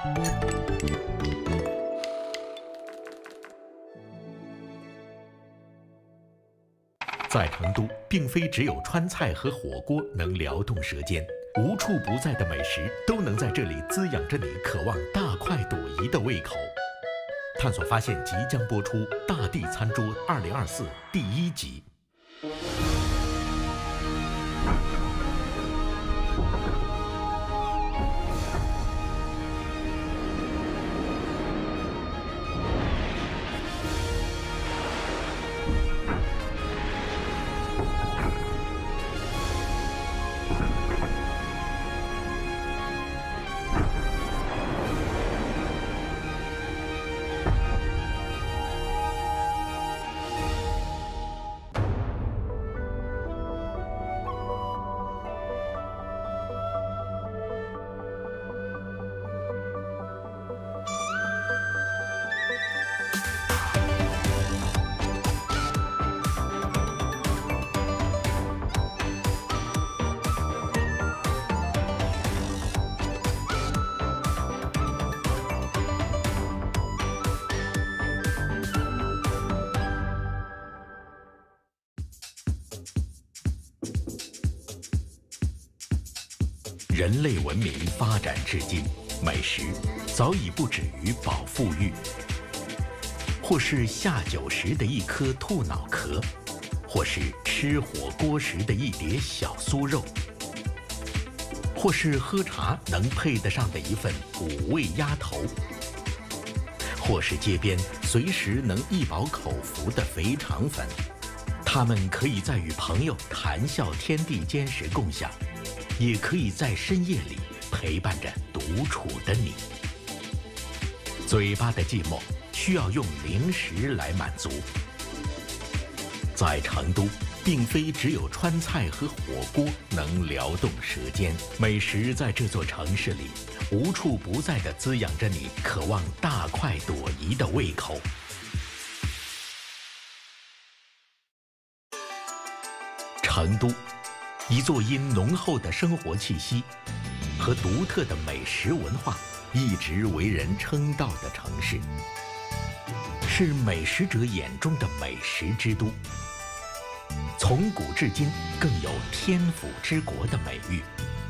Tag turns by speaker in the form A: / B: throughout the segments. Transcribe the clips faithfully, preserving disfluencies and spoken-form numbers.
A: 在成都，并非只有川菜和火锅能撩动舌尖，无处不在的美食都能在这里滋养着你渴望大快朵颐的胃口。探索发现即将播出《大地餐桌二零二四》第一集。人类文明发展至今，美食早已不止于饱腹欲，或是下酒时的一颗兔脑壳，或是吃火锅时的一碟小酥肉，或是喝茶能配得上的一份五味鸭头，或是街边随时能一饱口福的肥肠粉。它们可以在与朋友谈笑天地间时共享，也可以在深夜里陪伴着独处的你。嘴巴的寂寞需要用零食来满足。在成都，并非只有川菜和火锅能撩动舌尖，美食在这座城市里无处不在地滋养着你渴望大快朵颐的胃口。成都，一座因浓厚的生活气息和独特的美食文化一直为人称道的城市，是美食者眼中的美食之都，从古至今更有天府之国的美誉。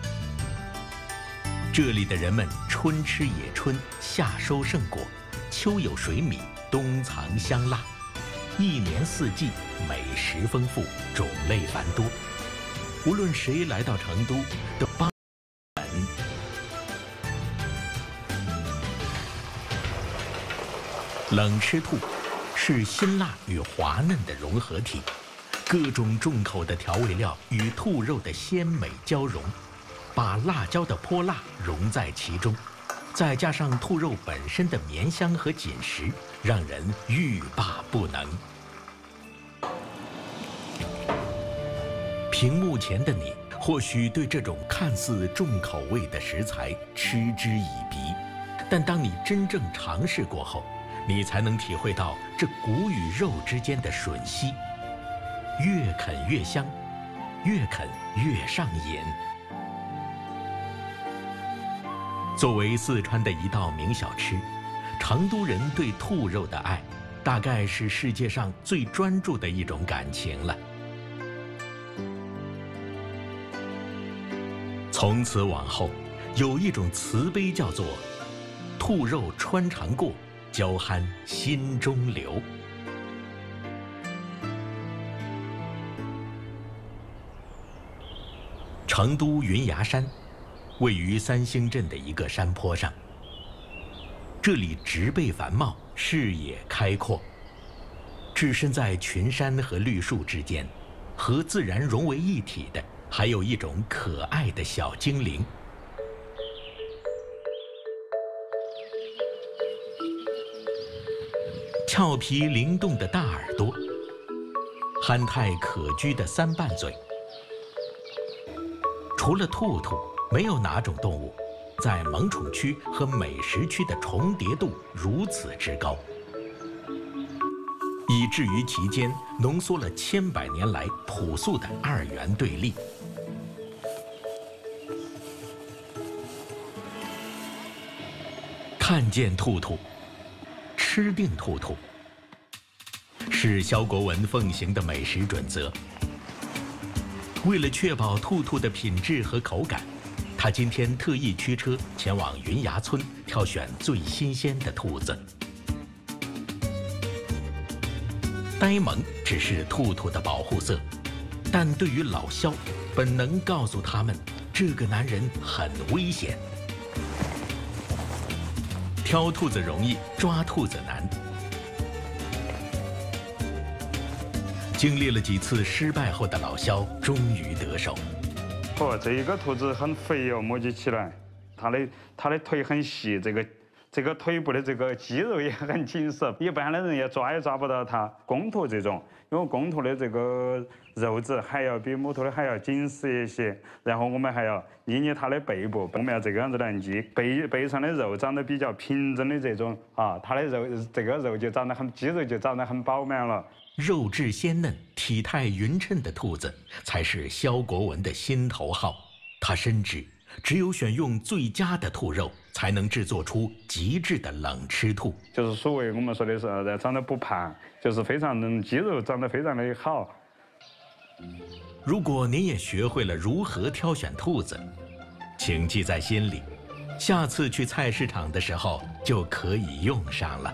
A: 这里的人们春吃野春，夏收圣果，秋有水米，冬藏香辣，一年四季美食丰富，种类繁多。无论谁来到成都，都帮冷吃兔是辛辣与滑嫩的融合体，各种重口的调味料与兔肉的鲜美交融，把辣椒的泼辣融在其中，再加上兔肉本身的绵香和紧实，让人欲罢不能。屏幕前的你，或许对这种看似重口味的食材嗤之以鼻，但当你真正尝试过后，你才能体会到这骨与肉之间的吮吸，越啃越香，越啃越上瘾。作为四川的一道名小吃，成都人对兔肉的爱，大概是世界上最专注的一种感情了。从此往后，有一种词碑叫做“兔肉穿肠过，娇憨心中留”。成都云崖山位于三星镇的一个山坡上，这里植被繁茂，视野开阔。置身在群山和绿树之间，和自然融为一体的，还有一种可爱的小精灵。俏皮灵动的大耳朵，憨态可掬的三瓣嘴。除了兔兔，没有哪种动物在萌宠区和美食区的重叠度如此之高，以至于其间浓缩了千百年来朴素的二元对立。 看见兔兔，吃定兔兔，是萧国文奉行的美食准则。为了确保兔兔的品质和口感，他今天特意驱车前往云崖村挑选最新鲜的兔子。呆萌只是兔兔的保护色，但对于老萧，本能告诉他们，这个男人很危险。挑兔子容易，抓兔子难。经历了几次失败后的老萧，终于得手。
B: 哦，这一个兔子很肥哦，摸起起来，它的它的腿很细，这个这个腿部的这个肌肉也很紧实，一般的人也抓也抓不到它。公兔这种，因为公兔的这个肉质还要比母兔的还要紧实一些，然后我们还要依捏它的背部，我们要这个样子来系，背背上的肉长得比较平整的这种啊，它的肉这个肉就长得很，肌肉就长得很饱满了。
A: 肉质鲜嫩、体态匀称的兔子才是萧国文的心头好。他深知，只有选用最佳的兔肉，才能制作出极致的冷吃兔。
B: 就是所谓我们说的是呃长得不胖，就是非常能肌肉长得非常的好。
A: 如果您也学会了如何挑选兔子，请记在心里，下次去菜市场的时候就可以用上了。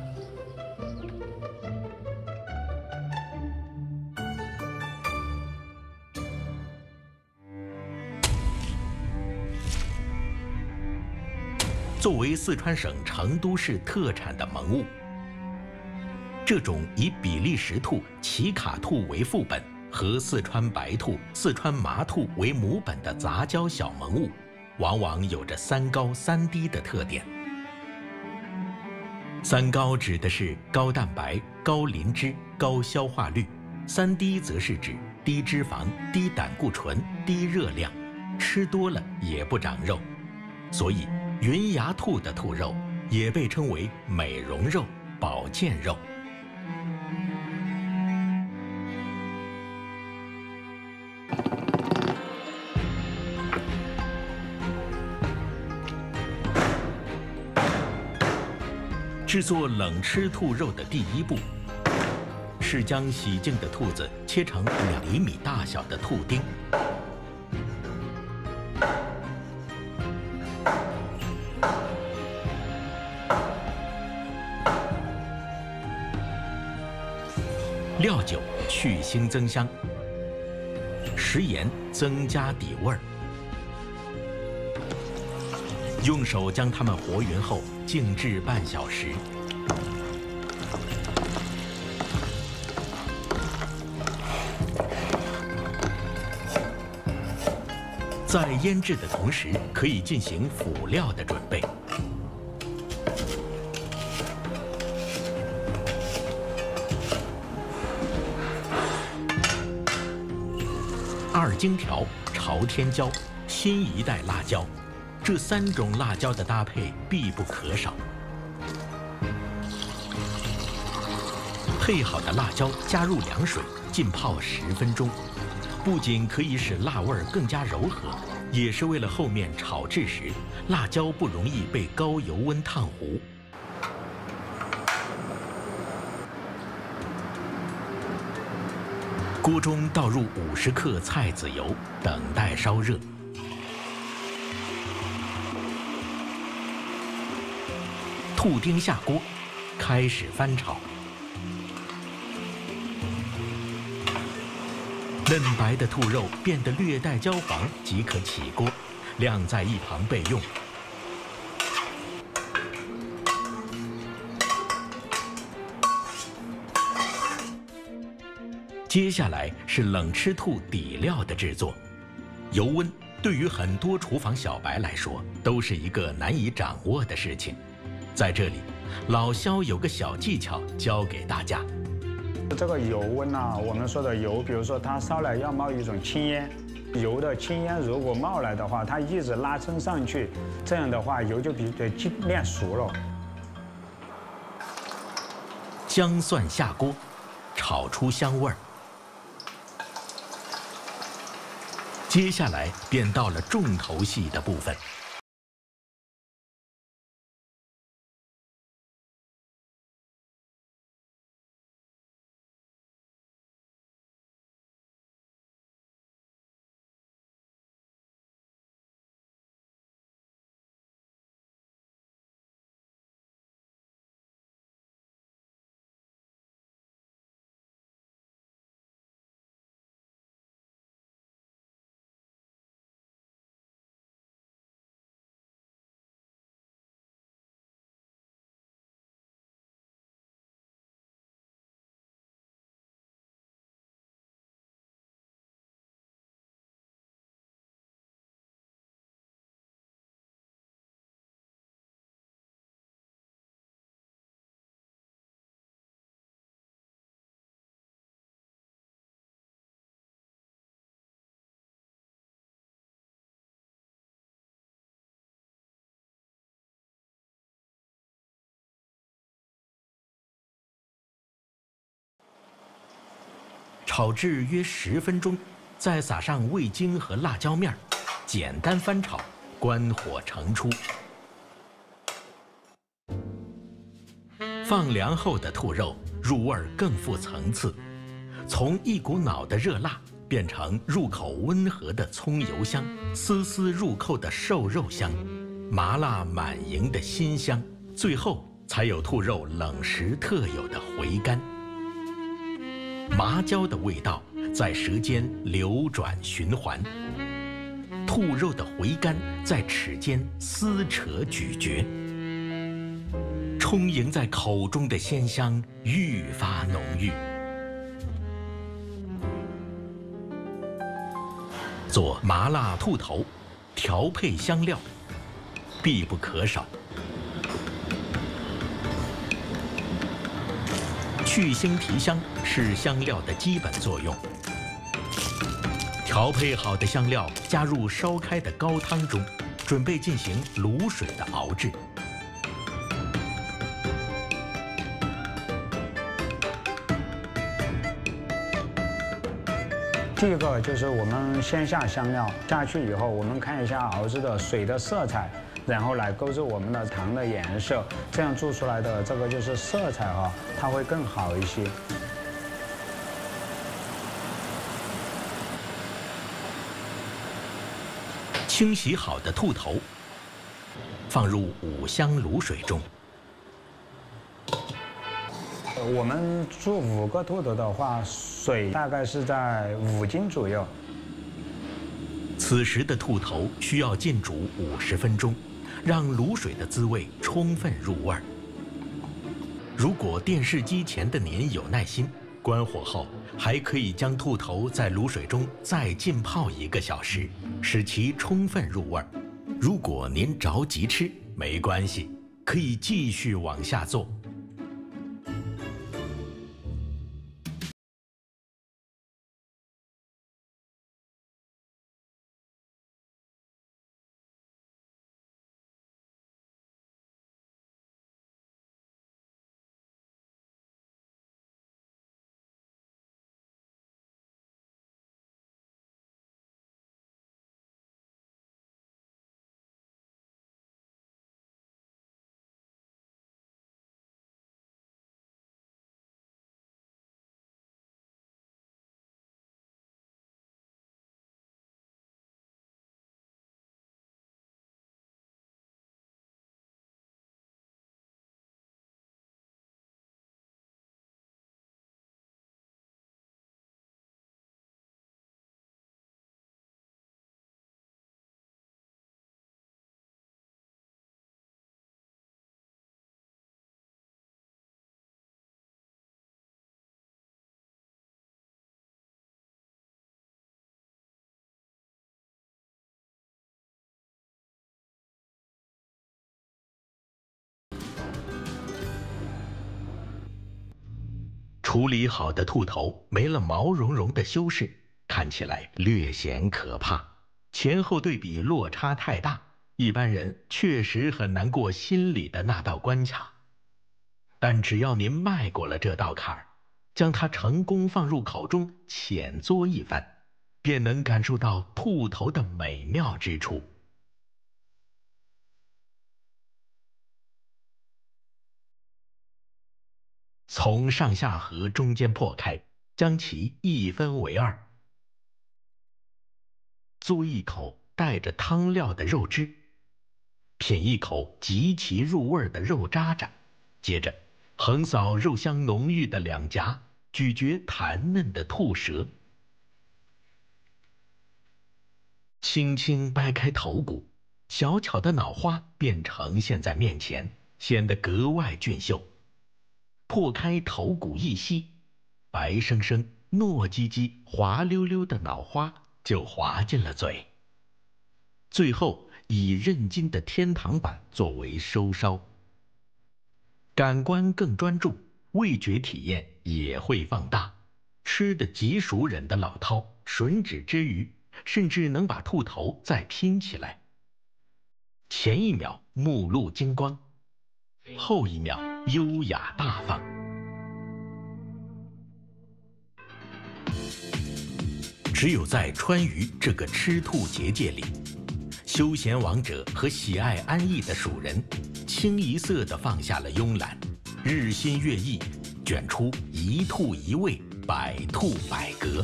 A: 作为四川省成都市特产的萌物，这种以比利时兔、奇卡兔为副本和四川白兔、四川麻兔为母本的杂交小萌物，往往有着三高三低的特点。三高指的是高蛋白、高磷脂、高消化率；三低则是指低脂肪、低胆固醇、低热量，吃多了也不长肉。所以云崖兔的兔肉也被称为美容肉、保健肉。制作冷吃兔肉的第一步，是将洗净的兔子切成两厘米大小的兔丁。料酒去腥增香，食盐增加底味儿。用手将它们和匀后，静置半小时。在腌制的同时，可以进行辅料的准备。二荆条、朝天椒、新一代辣椒，这三种辣椒的搭配必不可少。配好的辣椒加入凉水浸泡十分钟，不仅可以使辣味更加柔和，也是为了后面炒制时辣椒不容易被高油温烫糊。锅中倒入五十克菜籽油，等待烧热。兔丁下锅，开始翻炒。嫩白的兔肉变得略带焦黄即可起锅，晾在一旁备用。接下来是冷吃兔底料的制作，油温对于很多厨房小白来说都是一个难以掌握的事情。在这里，老萧有个小技巧教给大家。
B: 这个油温啊，我们说的油，比如说它烧来要冒一种青烟，油的青烟如果冒来的话，它一直拉升上去，这样的话油就比对尽量熟了。
A: 姜蒜下锅，炒出香味儿。接下来便到了重头戏的部分。 炒至约十分钟，再撒上味精和辣椒面，简单翻炒，关火盛出。放凉后的兔肉入味更富层次，从一股脑的热辣变成入口温和的葱油香，丝丝入扣的瘦肉香，麻辣满盈的辛香，最后才有兔肉冷食特有的回甘。麻椒的味道在舌尖流转循环，兔肉的回甘在齿间撕扯咀嚼，充盈在口中的鲜香愈发浓郁。做麻辣兔头，调配香料必不可少。去腥提香是香料的基本作用。调配好的香料加入烧开的高汤中，准备进行卤水的熬制。
C: 第一个就是我们先下香料，下去以后，我们看一下熬制的水的色彩，然后来勾制我们的糖的颜色，这样做出来的这个就是色彩哈，它会更好一些。
A: 清洗好的兔头放入五香卤水中。
C: 我们做五个兔头的话，水大概是在五斤左右。
A: 此时的兔头需要浸煮五十分钟，让卤水的滋味充分入味儿。如果电视机前的您有耐心，关火后还可以将兔头在卤水中再浸泡一个小时，使其充分入味儿。如果您着急吃，没关系，可以继续往下做。处理好的兔头没了毛茸茸的修饰，看起来略显可怕，前后对比落差太大，一般人确实很难过心里的那道关卡。但只要您迈过了这道坎儿，将它成功放入口中浅嘬一番，便能感受到兔头的美妙之处。从上下颌中间破开，将其一分为二，嘬一口带着汤料的肉汁，品一口极其入味的肉渣渣，接着横扫肉香浓郁的两颊，咀嚼弹嫩的兔舌，轻轻掰开头骨，小巧的脑花便呈现在面前，显得格外俊秀。破开头骨一吸，白生生、糯叽叽、滑溜溜的脑花就滑进了嘴。最后以韧筋的天堂板作为收梢，感官更专注，味觉体验也会放大。吃得极熟人的老饕，吮指之余，甚至能把兔头再拼起来。前一秒目露金光，后一秒优雅大方。 只有在川渝这个吃兔结界里，休闲王者和喜爱安逸的蜀人，清一色地放下了慵懒，日新月异，卷出一兔一味，百兔百格。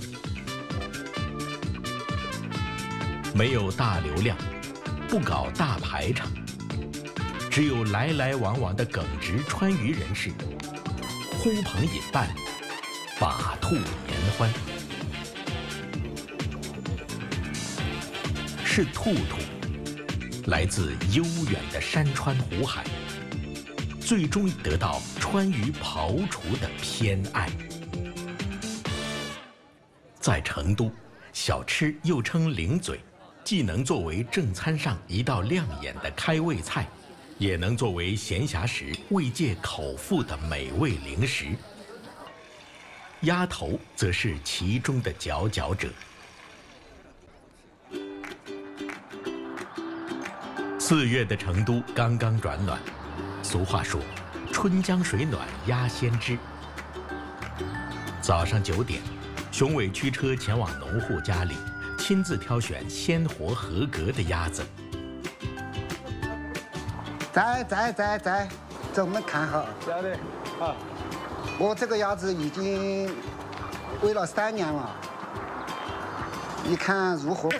A: 没有大流量，不搞大排场，只有来来往往的耿直川渝人士，呼朋引伴，把兔言欢。是兔兔，来自悠远的山川湖海，最终得到川渝刨除的偏爱。在成都，小吃又称零嘴，既能作为正餐上一道亮眼的开胃菜，也能作为闲暇时慰藉口腹的美味零食。鸭头则是其中的佼佼者。四月的成都刚刚转暖，俗话说“春江水暖鸭先知”。早上九点，熊伟驱车前往农户家里，亲自挑选鲜活合格的鸭子。
D: 在在在在，这我们看好。
E: 晓得，好。
D: 我这个鸭子已经喂了三年了，你看如何？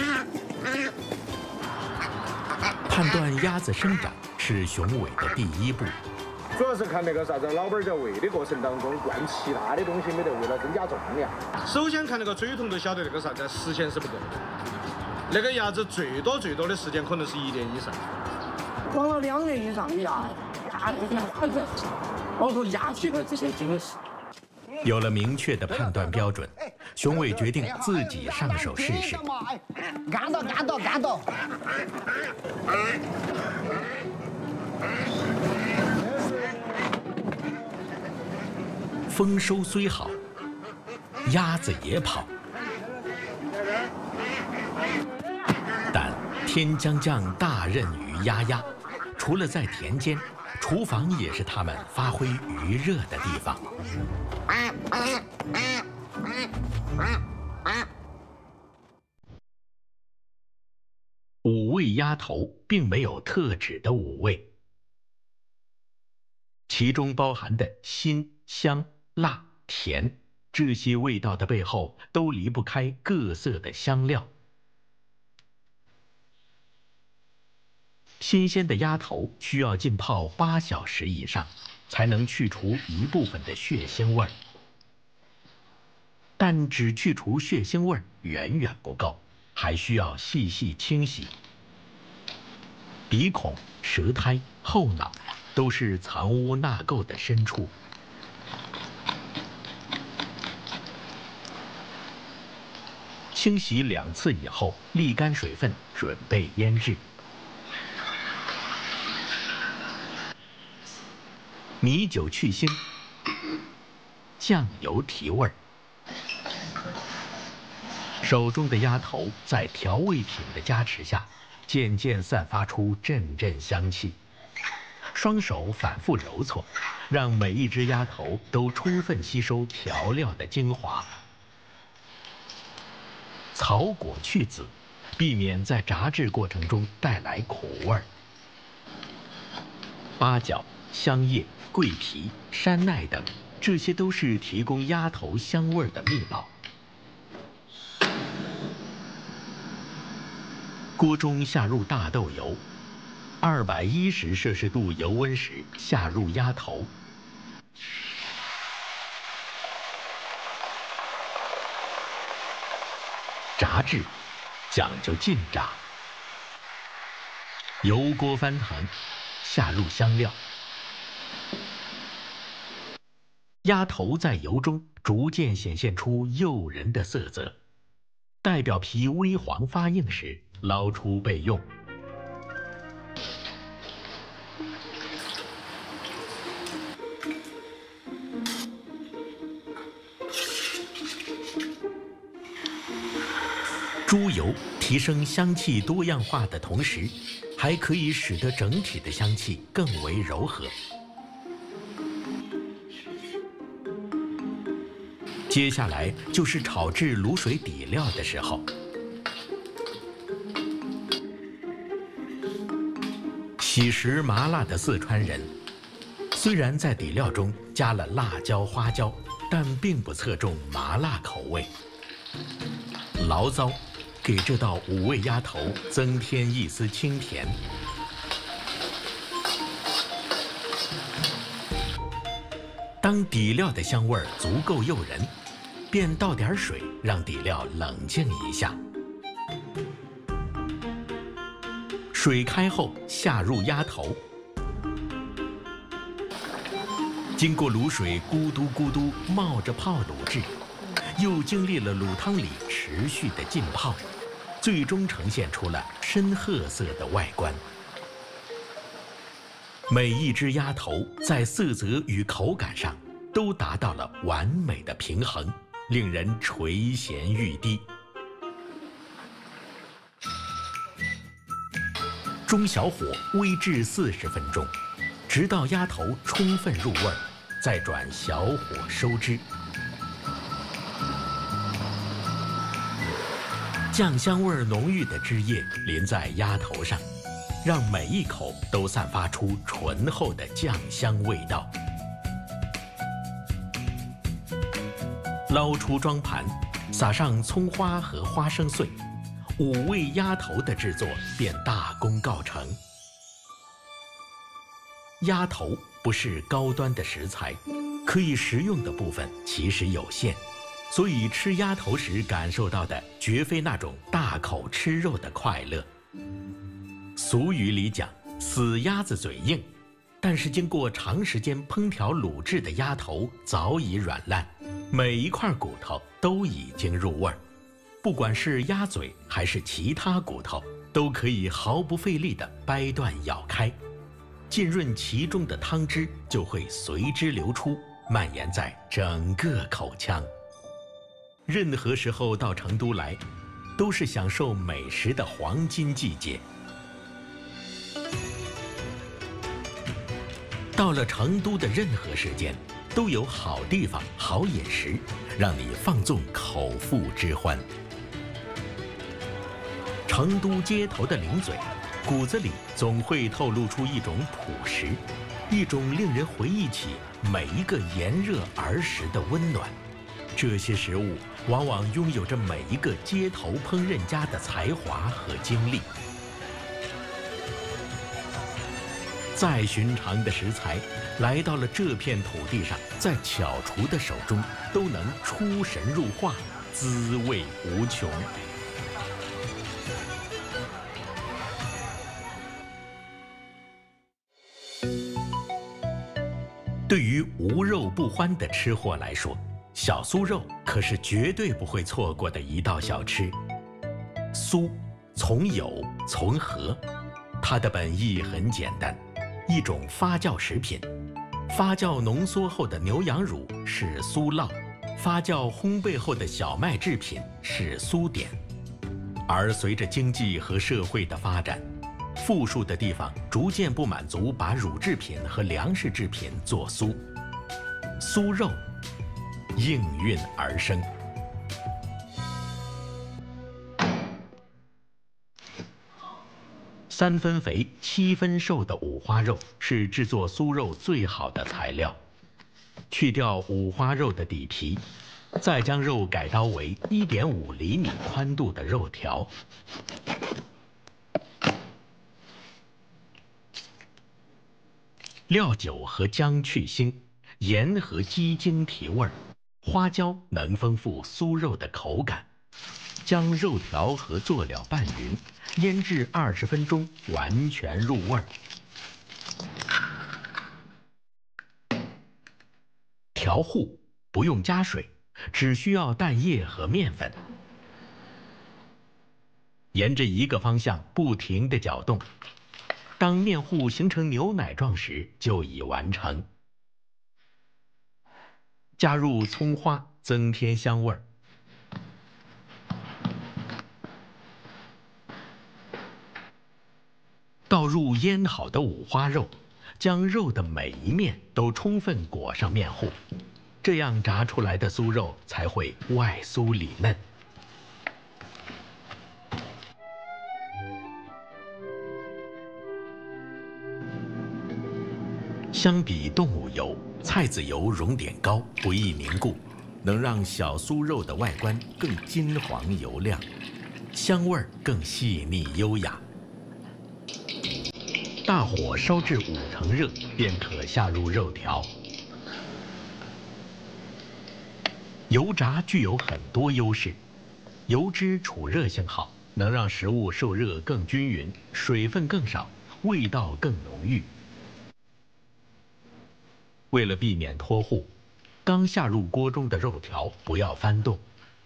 A: 判断鸭子生长是熊伟的第一步，
E: 主要是看那个啥子，老板在喂的过程当中灌其他的东西没得，为了增加重量。首先看那个嘴筒就晓得那个啥子时间是不够的，那个鸭子最多最多的时间可能是一年以上。
F: 装了两年以上的鸭，鸭子，包括鸭血的这些精细。
A: 有了明确的判断标准，熊伟决定自己上手试试。
D: 按到按到按到。
A: 丰收虽好，鸭子也跑，但天将降大任于鸭鸭，除了在田间，厨房也是他们发挥余热的地方。五味鸭头并没有特指的五味，其中包含的辛、香、辣、甜这些味道的背后，都离不开各色的香料。新鲜的鸭头需要浸泡八小时以上，才能去除一部分的血腥味儿。但只去除血腥味儿远远不够，还需要细细清洗。鼻孔、舌苔、后脑都是藏污纳垢的深处。清洗两次以后，沥干水分，准备腌制。米酒去腥，酱油提味儿。手中的鸭头在调味品的加持下，渐渐散发出阵阵香气。双手反复揉搓，让每一只鸭头都充分吸收调料的精华。草果去籽，避免在炸制过程中带来苦味儿。八角、香叶、桂皮、山奈等，这些都是提供鸭头香味儿的秘宝。锅中下入大豆油，二百一十摄氏度油温时下入鸭头，炸制讲究劲炸，油锅翻腾，下入香料，鸭头在油中逐渐显现出诱人的色泽，待表皮微黄发硬时，捞出备用。猪油提升香气多样化的同时，还可以使得整体的香气更为柔和。 接下来就是炒制卤水底料的时候。喜食麻辣的四川人，虽然在底料中加了辣椒、花椒，但并不侧重麻辣口味。醪糟给这道五味鸭头增添一丝清甜。当底料的香味足够诱人，便倒点水，让底料冷静一下。水开后，下入鸭头，经过卤水咕嘟咕嘟冒着泡卤制，又经历了卤汤里持续的浸泡，最终呈现出了深褐色的外观。每一只鸭头在色泽与口感上都达到了完美的平衡，令人垂涎欲滴。中小火煨制四十分钟，直到鸭头充分入味儿，再转小火收汁。酱香味浓郁的汁液淋在鸭头上，让每一口都散发出醇厚的酱香味道。捞出装盘，撒上葱花和花生碎，五味鸭头的制作便大功告成。鸭头不是高端的食材，可以食用的部分其实有限，所以吃鸭头时感受到的绝非那种大口吃肉的快乐。俗语里讲“死鸭子嘴硬”，但是经过长时间烹调卤制的鸭头早已软烂，每一块骨头都已经入味儿。不管是鸭嘴还是其他骨头，都可以毫不费力地掰断咬开，浸润其中的汤汁就会随之流出，蔓延在整个口腔。任何时候到成都来，都是享受美食的黄金季节。到了成都的任何时间，都有好地方、好饮食，让你放纵口腹之欢。成都街头的零嘴，骨子里总会透露出一种朴实，一种令人回忆起每一个炎热儿时的温暖。这些食物往往拥有着每一个街头烹饪家的才华和经历。再寻常的食材，来到了这片土地上，在巧厨的手中都能出神入化，滋味无穷。对于无肉不欢的吃货来说，小酥肉可是绝对不会错过的一道小吃。酥从酉从禾，它的本意很简单，一种发酵食品。发酵浓缩后的牛羊乳是酥酪，发酵烘焙后的小麦制品是酥点。而随着经济和社会的发展，富庶的地方逐渐不满足把乳制品和粮食制品做酥，酥肉应运而生。三分肥七分瘦的五花肉是制作酥肉最好的材料。去掉五花肉的底皮，再将肉改刀为 一点五厘米宽度的肉条。料酒和姜去腥，盐和鸡精提味儿，花椒能丰富酥肉的口感。将肉条和佐料拌匀，腌制二十分钟，完全入味儿。调糊不用加水，只需要蛋液和面粉。沿着一个方向不停地搅动，当面糊形成牛奶状时，就已完成。加入葱花，增添香味儿。倒入腌好的五花肉，将肉的每一面都充分裹上面糊， 这样炸出来的酥肉才会外酥里嫩。相比动物油，菜籽油熔点高，不易凝固，能让小酥肉的外观更金黄油亮，香味儿更细腻优雅。大火烧至五成热，便可下入肉条。油炸具有很多优势，油脂储热性好，能让食物受热更均匀，水分更少，味道更浓郁。为了避免脱糊，刚下入锅中的肉条不要翻动。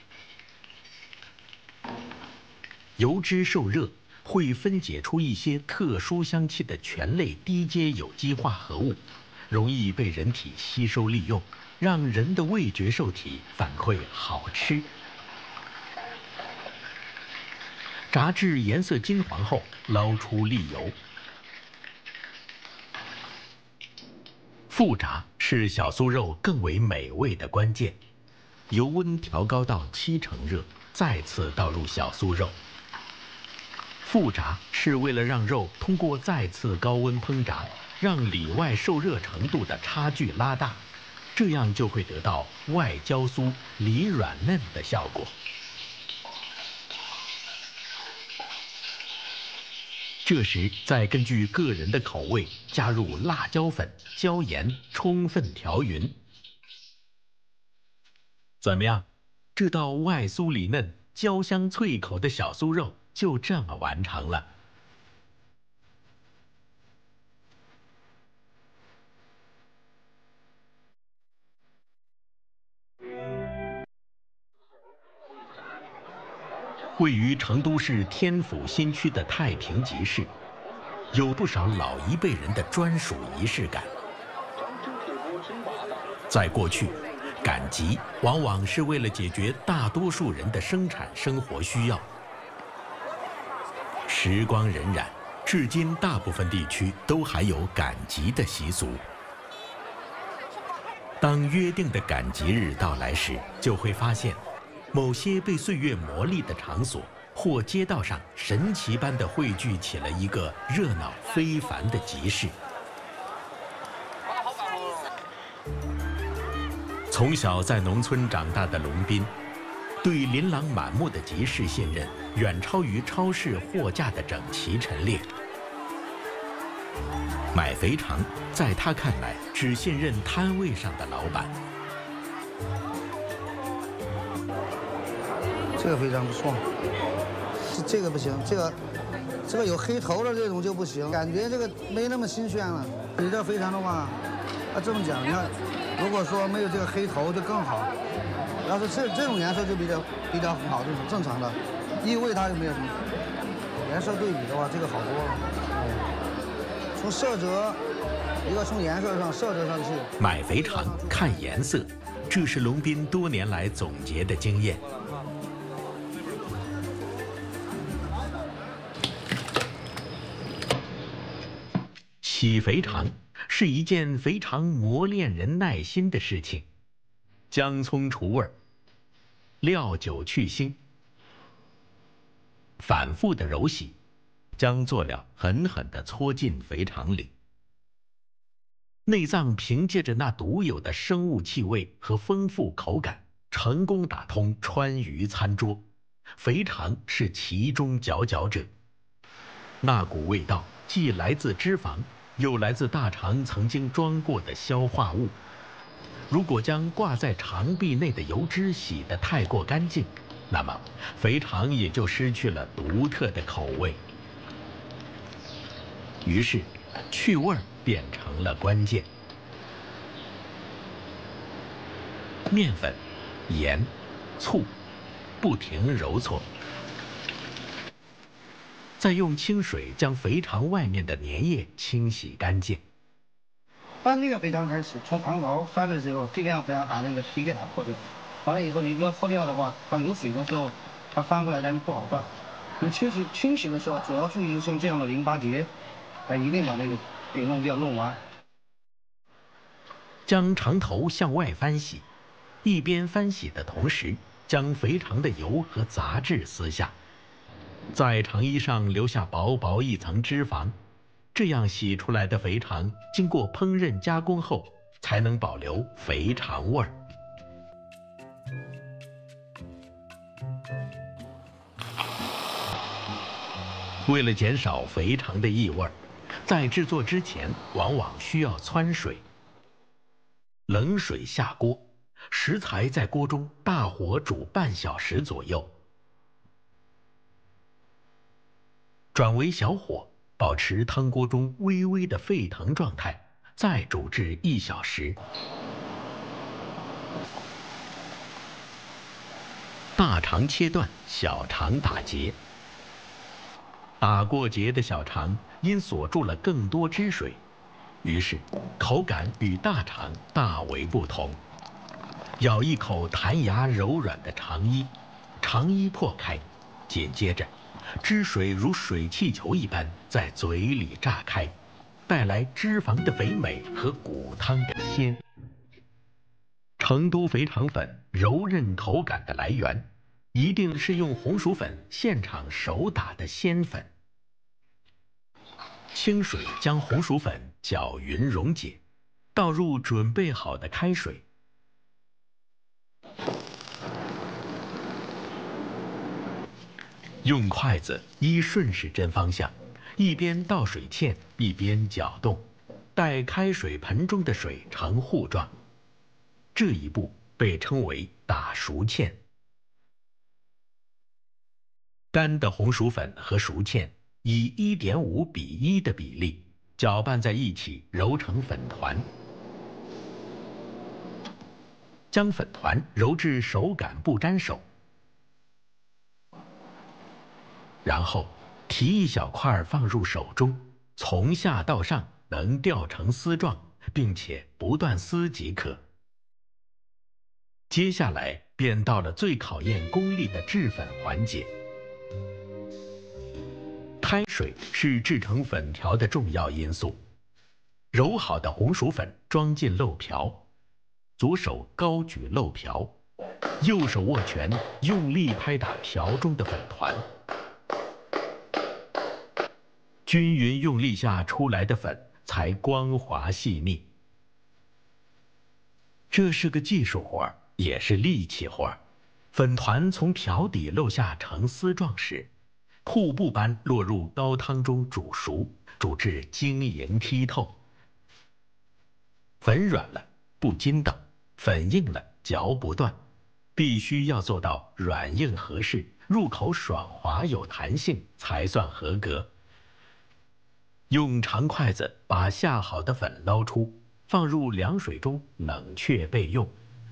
A: 油脂受热会分解出一些特殊香气的醛类低阶有机化合物，容易被人体吸收利用，让人的味觉受体反馈好吃。炸至颜色金黄后，捞出沥油。复炸是小酥肉更为美味的关键，油温调高到七成热，再次倒入小酥肉。复炸是为了让肉通过再次高温烹炸，让里外受热程度的差距拉大，这样就会得到外焦酥、里软嫩的效果。这时再根据个人的口味加入辣椒粉、椒盐，充分调匀。怎么样？这道外酥里嫩、焦香脆口的小酥肉就这么完成了。位于成都市天府新区的太平集市，有不少老一辈人的专属仪式感。在过去，赶集往往是为了解决大多数人的生产生活需要。时光荏苒，至今大部分地区都还有赶集的习俗。当约定的赶集日到来时，就会发现某些被岁月磨砺的场所或街道上神奇般地汇聚起了一个热闹非凡的集市。从小在农村长大的龙斌，对琳琅满目的集市信任远超于超市货架的整齐陈列。买肥肠在他看来只信任摊位上的老板。
D: 这个肥肠不错，这个不行，这个这个有黑头的这种就不行，感觉这个没那么新鲜了。你这肥肠的话，啊这么讲，你看，如果说没有这个黑头就更好。要是这这种颜色就比较比较很好，这种正常的，异味它就没有什么。颜色对比的话，这个好多了。嗯、从色泽，一个从颜色上、色泽上去。
A: 买肥肠看颜色，这是龙斌多年来总结的经验。洗肥肠是一件非常磨练人耐心的事情，姜葱除味儿，料酒去腥，反复的揉洗，将佐料狠狠地搓进肥肠里。内脏凭借着那独有的生物气味和丰富口感，成功打通川渝餐桌。肥肠是其中佼佼者，那股味道既来自脂肪，又来自大肠曾经装过的消化物。如果将挂在肠壁内的油脂洗得太过干净，那么肥肠也就失去了独特的口味。于是，去味儿变成了关键。面粉、盐、醋，不停揉搓，再用清水将肥肠外面的粘液清洗干净。
F: 翻那个肥肠开始，从旁勺翻的时候，尽量不要把那个皮给它破掉。完了以后，你如果破掉的话，它有水的时候，它翻过来它就不好翻。你清洗清洗的时候，主要注意像这样的淋巴结，哎，一定把那个给弄掉弄完。
A: 将肠头向外翻洗， 一边翻洗的同时，将肥肠的油和杂质撕下，在肠衣上留下薄薄一层脂肪。这样洗出来的肥肠，经过烹饪加工后，才能保留肥肠味儿。为了减少肥肠的异味，在制作之前往往需要汆水。冷水下锅，食材在锅中大火煮半小时左右，转为小火，保持汤锅中微微的沸腾状态，再煮至一小时。大肠切断，小肠打结。打过结的小肠因锁住了更多汁水，于是口感与大肠大为不同。咬一口弹牙柔软的肠衣，肠衣破开，紧接着汁水如水气球一般在嘴里炸开，带来脂肪的肥美和骨汤的鲜。成都肥肠粉柔韧口感的来源，一定是用红薯粉现场手打的鲜粉。清水将红薯粉搅匀溶解，倒入准备好的开水。用筷子依顺时针方向，一边倒水芡，一边搅动，待开水盆中的水呈糊状。这一步被称为打熟芡。干的红薯粉和熟芡以 一点五比一的比例搅拌在一起，揉成粉团。将粉团揉至手感不沾手，然后提一小块放入手中，从下到上能吊成丝状，并且不断撕即可。接下来便到了最考验功力的制粉环节。开水是制成粉条的重要因素。揉好的红薯粉装进漏瓢，左手高举漏瓢，右手握拳，用力拍打瓢中的粉团。均匀用力下出来的粉才光滑细腻。这是个技术活儿，也是力气活儿。粉团从瓢底漏下成丝状时，瀑布般落入高汤中煮熟，煮至晶莹剔透。粉软了不筋道，粉硬了嚼不断，必须要做到软硬合适，入口爽滑有弹性，才算合格。用长筷子把下好的粉捞出，放入凉水中冷却备用。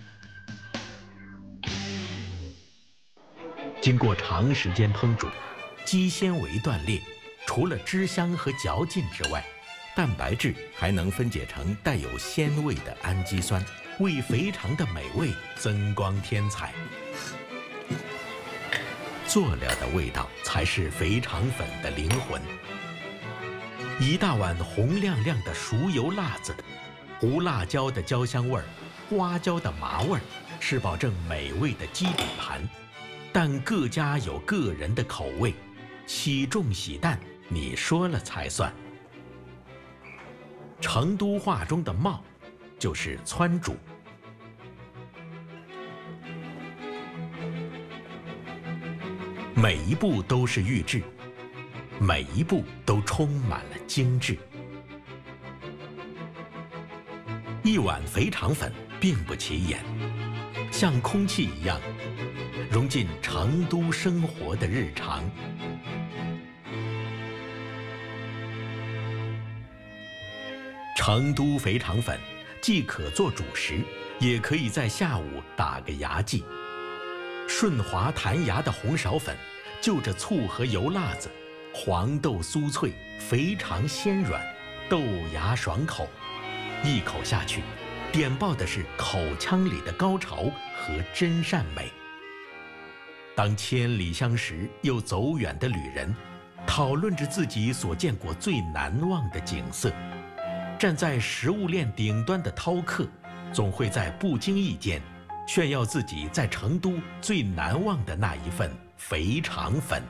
A: 经过长时间烹煮，肌纤维断裂，除了汁香和嚼劲之外，蛋白质还能分解成带有鲜味的氨基酸，为肥肠的美味增光添彩。佐料的味道才是肥肠粉的灵魂。一大碗红亮亮的熟油辣子，胡辣椒的焦香味儿，花椒的麻味儿，是保证美味的基底盘。但各家有个人的口味，喜重喜淡，你说了才算。成都话中的冒，就是汆煮。每一步都是预制，每一步都充满了精致。一碗肥肠粉并不起眼，像空气一样融进成都生活的日常。成都肥肠粉既可做主食，也可以在下午打个牙祭。顺滑弹牙的红苕粉，就着醋和油辣子，黄豆酥脆，肥肠鲜软，豆芽爽口。一口下去，点爆的是口腔里的高潮和真善美。当千里相识又走远的旅人，讨论着自己所见过最难忘的景色，站在食物链顶端的饕客，总会在不经意间炫耀自己在成都最难忘的那一份肥肠粉。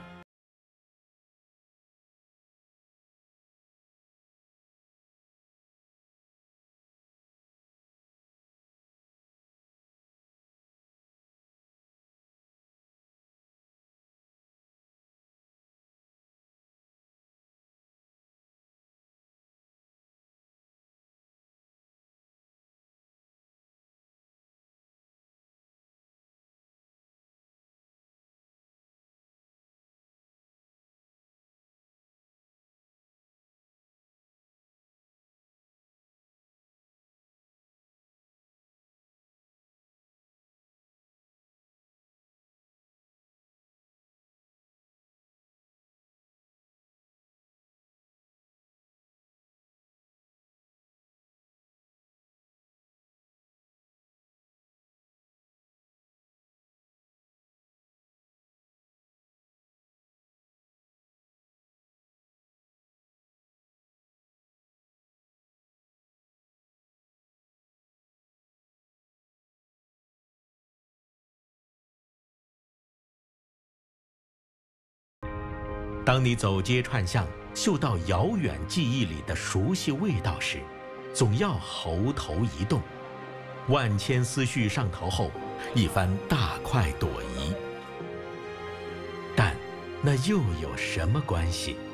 A: 当你走街串巷，嗅到遥远记忆里的熟悉味道时，总要喉头一动，万千思绪上头后，一番大快朵颐。但那又有什么关系？